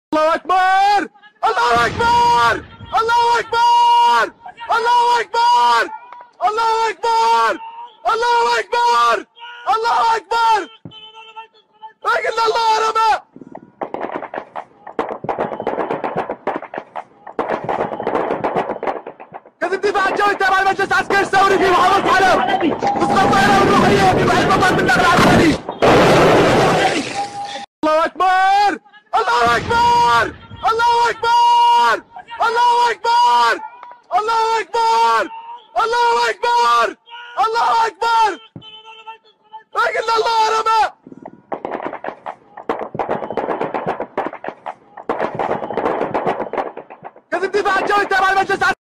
الله أكبر الله أكبر الله أكبر الله أكبر الله أكبر الله أكبر الله أكبر أجل الله ربا كتب دفاع الجوي تابع المجلس العسكري الثوري في محافظة حلب تسقط الطائرة الروحية في بحر مطار بالنقل العسكري. الله أكبر الله أكبر الله أكبر الله أكبر الله أكبر الله أكبر الله أكبر أجل الله ربا كتب دفاع الجوي تابع المجلس